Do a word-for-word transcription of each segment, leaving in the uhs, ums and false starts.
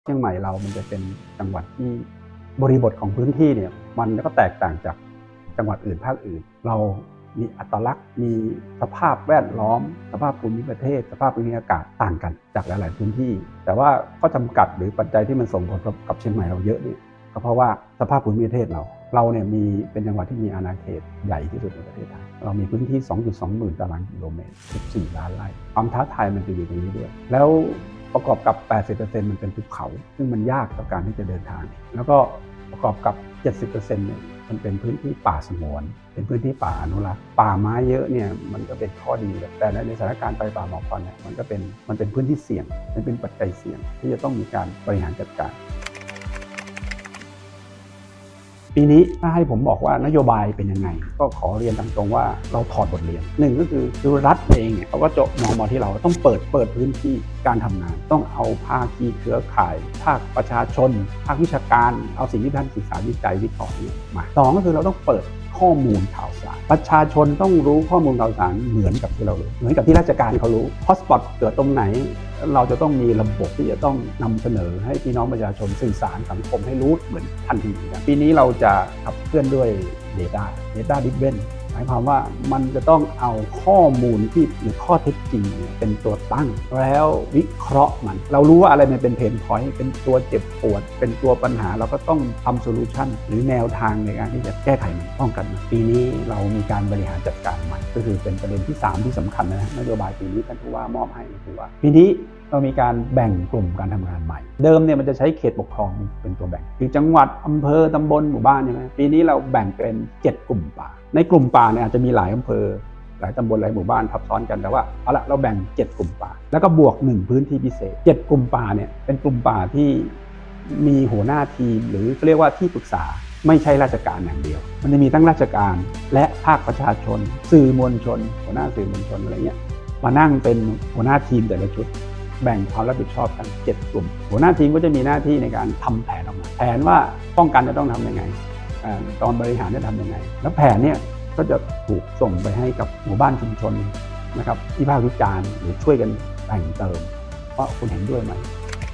เชียงใหม่เรามันจะเป็นจังหวัดที่บริบทของพื้นที่เนี่ยมันก็แตกต่างจากจังหวัดอื่นภาคอื่นเรามีอัตลักษณ์มีสภาพแวดล้อมสภาพภูมิประเทศสภาพภูมิอากาศต่างกันจากหลายๆพื้นที่แต่ว่าข้อจำกัดหรือปัจจัยที่มันส่งผลกับเชียงใหม่เราเยอะเนี่ยก็เพราะว่าสภาพภูมิประเทศเราเราเนี่ยมีเป็นจังหวัดที่มีอาณาเขตใหญ่ที่สุดในประเทศไทยเรามีพื้นที่ สองจุดสอง หมื่นตารางกิโลเมตรสิบสี่ล้านไร่ความท้าทายมันจะอยู่ตรงนี้ด้วยแล้วประกอบกับ แปดสิบเปอร์เซ็นต์ มันเป็นภูเขาซึ่งมันยากต่อการที่จะเดินทางแล้วก็ประกอบกับ เจ็ดสิบเปอร์เซ็นต์ เนี่ยมันเป็นพื้นที่ป่าสงวนเป็นพื้นที่ป่าอนุรักษ์ป่าไม้เยอะเนี่ยมันก็เป็นข้อดีแต่ในสถานการณ์ไฟป่าหมอกควันเนี่ยมันก็เป็นมันเป็นพื้นที่เสี่ยงมันเป็นปัจจัยเสี่ยงที่จะต้องมีการบริหารจัดการปีนี้ถ้าให้ผมบอกว่านโยบายเป็นยังไงก็ขอเรียนตามตรงว่าเราถอดบทเรียนหนึ่งก็คือดูรัฐเองเนี่ยเขาก็จะมองมาที่เราต้องเปิดเปิดพื้นที่การทำงานต้องเอาภาคีเครือข่ายภาคประชาชนภาควิชาการเอาสิ่งที่ท่านศึกษาวิจัยวิเคราะห์เนี่ยมาสองก็คือเราต้องเปิดข้อมูลข่าวสารประชาชนต้องรู้ข้อมูลข่าวสารเหมือนกับที่เรารู้เหมือนกับที่ราชการเขารู้ฮอตสปอตเกิดตรงไหนเราจะต้องมีระบบที่จะต้องนำเสนอให้พี่น้องประชาชนสื่อสารสังคมให้รู้เหมือนทันทีนะปีนี้เราจะขับเคลื่อนด้วย Data Data Driven หมายความว่ามันจะต้องเอาข้อมูลที่หรือข้อเท็จจริงเป็นตัวตั้งแล้ววิเคราะห์มันเรารู้ว่าอะไรมันเป็นเพนพอยต์เป็นตัวเจ็บปวดเป็นตัวปัญหาเราก็ต้องทำโซลูชันหรือแนวทางในการที่จะแก้ไขมันป้องกันมันปีนี้เรามีการบริหารจัดการใหม่ก็คือเป็นประเด็นที่สามที่สำคัญนะนโยบายปีนี้ท่านผู้ว่ามอบให้คือว่าปีนี้เรามีการแบ่งกลุ่มการทำงานใหม่เดิมเนี่ยมันจะใช้เขตปกครองเป็นตัวแบ่งคือจังหวัดอำเภอตำบลหมู่บ้านใช่ไหมปีนี้เราแบ่งเป็นเจ็ดกลุ่มป่าในกลุ่มป่าเนี่ยอาจจะมีหลายอำเภอหลายตำบลหลายหมู่บ้านทับซ้อนกันแต่ว่าเอาละเราแบ่งเจ็ดกลุ่มป่าแล้วก็บวกหนึ่งพื้นที่พิเศษเจ็ดกลุ่มป่าเนี่ยเป็นกลุ่มป่าที่มีหัวหน้าทีมหรือเรียกว่าที่ปรึกษาไม่ใช่ราชการอย่างเดียวมันจะมีทั้งราชการและภาคประชาชนสื่อมวลชนหัวหน้าสื่อมวลชนอะไรเงี้ยมานั่งเป็นหัวหน้าทีมแต่ละชุดแบ่งความรับผิดชอบกันเจ็ดกลุ่มหัวหน้าทีมก็จะมีหน้าที่ในการทำแผนออกมาแผนว่าป้องกันจะต้องทำยังไงตอนบริหารจะทำยังไงแล้วแผนเนี่ยก็จะถูกส่งไปให้กับหมู่บ้านชุมชนนะครับที่ภาควิจารณ์หรือช่วยกันแต่งเติมว่าคุณเห็นด้วยไหม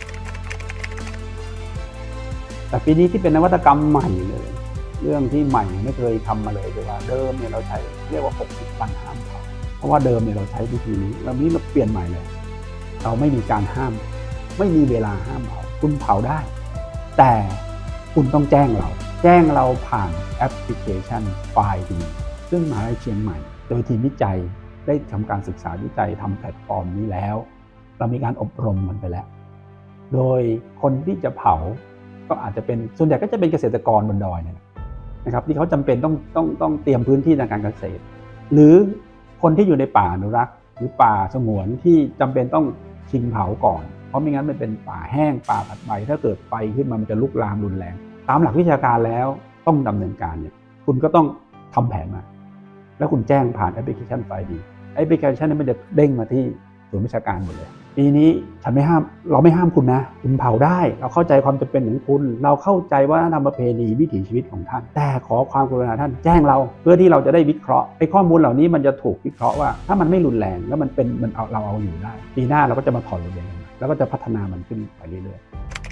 แต่ปีนี้ที่เป็นนวัตกรรมใหม่เลยเรื่องที่ใหม่ไม่เคยทำมาเลยคือว่าเดิมเนี่ยเราใช้เรียกว่าหกสิบวันห้ามเผาเพราะว่าเดิมเนี่ยเราใช้วิธีนี้แล้วนี้เราเปลี่ยนใหม่เลยเราไม่มีการห้ามไม่มีเวลาห้ามเผาคุณเผาได้แต่คุณต้องแจ้งเราแจ้งเราผ่านแอปพลิเคชันไฟล์ดีซึ่งมหาวิทยาลัยเชียงใหม่โดยทีมวิจัยได้ทำการศึกษาวิจัยทำแพลตฟอร์มนี้แล้วเรามีการอบรมมันไปแล้วโดยคนที่จะเผาก็อาจจะเป็นส่วนใหญ่ก็จะเป็นเกษตรกรบนดอยนะครับที่เขาจำเป็นต้องต้องต้องเตรียมพื้นที่ทางการเกษตรหรือคนที่อยู่ในป่าอนุรักษ์หรือป่าสงวนที่จำเป็นต้องชิงเผาก่อนเพราะไม่งั้นมันเป็นป่าแห้งป่าผัดใบถ้าเกิดไฟขึ้นมามันจะลุกลามรุนแรงตามหลักวิชาการแล้วต้องดำเนินการเนี่ยคุณก็ต้องทำแผนมาแล้วคุณแจ้งผ่านแอปพลิเคชันไฟดีแอปพลิเคชันนี้มันจะเด้งมาที่ศูนย์วิชาการหมดเลยปีนี้ฉันไม่ห้ามเราไม่ห้ามคุณนะคุณเผาได้เราเข้าใจความจำเป็นของคุณเราเข้าใจว่าทำประเพณีวิถีชีวิตของท่านแต่ขอความกรุณาท่านแจ้งเราเพื่อที่เราจะได้วิเคราะห์ไอ้ข้อมูลเหล่านี้มันจะถูกวิเคราะห์ว่าถ้ามันไม่รุนแรงแล้วมันเป็นมันเอาเราเอาอยู่ได้ปีหน้าเราก็จะมาถอดบทเรียนแล้วก็จะพัฒนามันขึ้นไปเรื่อยๆ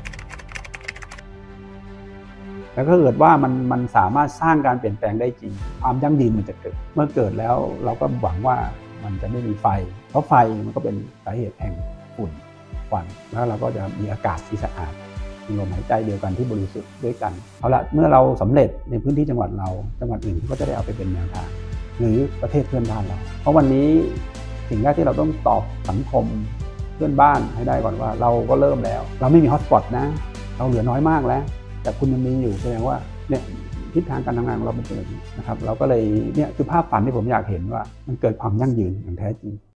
แล้วก็เกิดว่ามันมันสามารถสร้างการเปลี่ยนแปลงได้จริงความยั่งยืนมันจะเกิดเมื่อเกิดแล้วเราก็หวังว่ามันจะไม่มีไฟเพราะไฟมันก็เป็นสาเหตุแห่งฝุ่นควันแล้วเราก็จะมีอากาศที่สะอาดมีลมหายใจเดียวกันที่บริสุทธิ์ด้วยกันเอาละเมื่อเราสำเร็จในพื้นที่จังหวัดเราจังหวัดอื่นก็จะได้เอาไปเป็นแนวทางหรือประเทศเพื่อนบ้านเราเพราะวันนี้สิ่งแรกที่เราต้องตอบสังคมเพื่อนบ้านให้ได้ก่อนว่าเราก็เริ่มแล้วเราไม่มีฮอตสปอตนะเราเหลือน้อยมากแล้วแต่คุณยังมีอยู่แสดงว่าเนี่ยทิศทางการทำงานของเราเป็นแบบนี้นะครับเราก็เลยเนี่ยคือภาพฝันที่ผมอยากเห็นว่ามันเกิดความยั่งยืนอย่างแท้จริง